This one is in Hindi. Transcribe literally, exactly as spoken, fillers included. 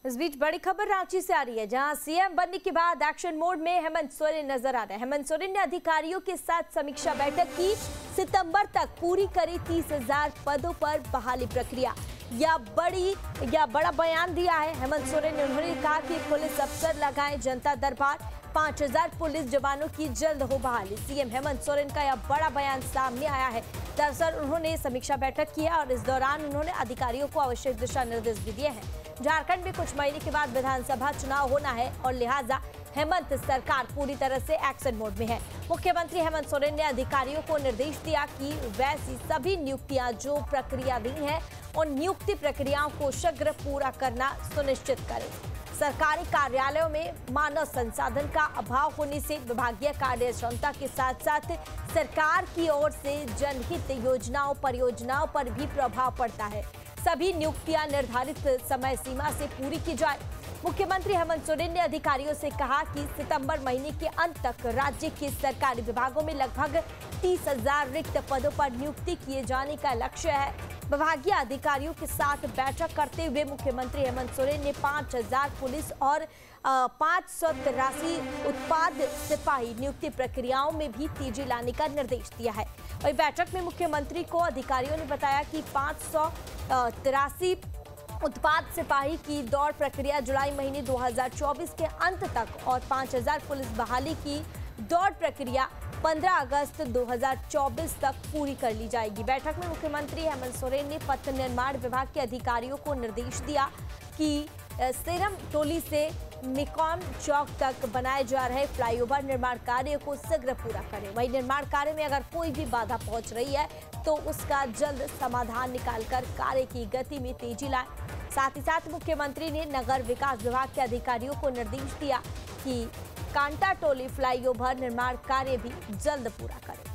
इस बीच बड़ी खबर रांची से आ रही है, जहां सीएम बनने के बाद एक्शन मोड में हेमंत सोरेन नजर आ रहे हैं। हेमंत सोरेन ने अधिकारियों के साथ समीक्षा बैठक की। सितंबर तक पूरी करी तीस हजार पदों पर बहाली प्रक्रिया, या बड़ी या बड़ा बयान दिया है हेमंत सोरेन ने। उन्होंने कहा कि पुलिस अफसर लगाएं जनता दरबार, पांच हजार पुलिस जवानों की जल्द हो बहाली। सीएम हेमंत सोरेन का यह बड़ा बयान सामने आया है। दरअसल उन्होंने समीक्षा बैठक की है और इस दौरान उन्होंने अधिकारियों को आवश्यक दिशा निर्देश भी दिए हैं। झारखंड में कुछ महीने के बाद विधानसभा चुनाव होना है और लिहाजा हेमंत सरकार पूरी तरह से एक्शन मोड में है। मुख्यमंत्री हेमंत सोरेन ने अधिकारियों को निर्देश दिया कि वैसी सभी नियुक्तियां जो प्रक्रियाधीन है उन नियुक्ति प्रक्रियाओं को शीघ्र पूरा करना सुनिश्चित करें। सरकारी कार्यालयों में मानव संसाधन का अभाव होने से विभागीय कार्य क्षमता के साथ साथ सरकार की ओर से जनहित योजनाओं परियोजनाओं पर भी प्रभाव पड़ता है। सभी नियुक्तियां निर्धारित समय सीमा से पूरी की जाए। मुख्यमंत्री हेमंत सोरेन ने अधिकारियों से कहा कि सितंबर महीने के अंत तक राज्य के सरकारी विभागों में लगभग तीस हजार रिक्त पदों पर नियुक्ति किए जाने का लक्ष्य है। विभागीय अधिकारियों के साथ बैठक करते हुए मुख्यमंत्री हेमंत सोरेन ने पांच हजार पुलिस और पांच सौ तिरासी उत्पाद सिपाही नियुक्ति प्रक्रियाओं में भी तेजी लाने का निर्देश दिया है। वही बैठक में मुख्यमंत्री को अधिकारियों ने बताया कि पांच सौ तिरासी उत्पाद सिपाही की दौड़ प्रक्रिया जुलाई महीने दो हज़ार चौबीस के अंत तक और पांच हजार पुलिस बहाली की दौड़ प्रक्रिया पंद्रह अगस्त दो हज़ार चौबीस तक पूरी कर ली जाएगी। बैठक में मुख्यमंत्री हेमंत सोरेन ने पथ निर्माण विभाग के अधिकारियों को निर्देश दिया कि सेरम टोली से निकॉम चौक तक बनाए जा रहे फ्लाईओवर निर्माण कार्य को शीघ्र पूरा करें। वही निर्माण कार्य में अगर कोई भी बाधा पहुंच रही है तो उसका जल्द समाधान निकालकर कार्य की गति में तेजी लाएं। साथ ही साथ मुख्यमंत्री ने नगर विकास विभाग के अधिकारियों को निर्देश दिया कि कांटा टोली फ्लाईओवर निर्माण कार्य भी जल्द पूरा करें।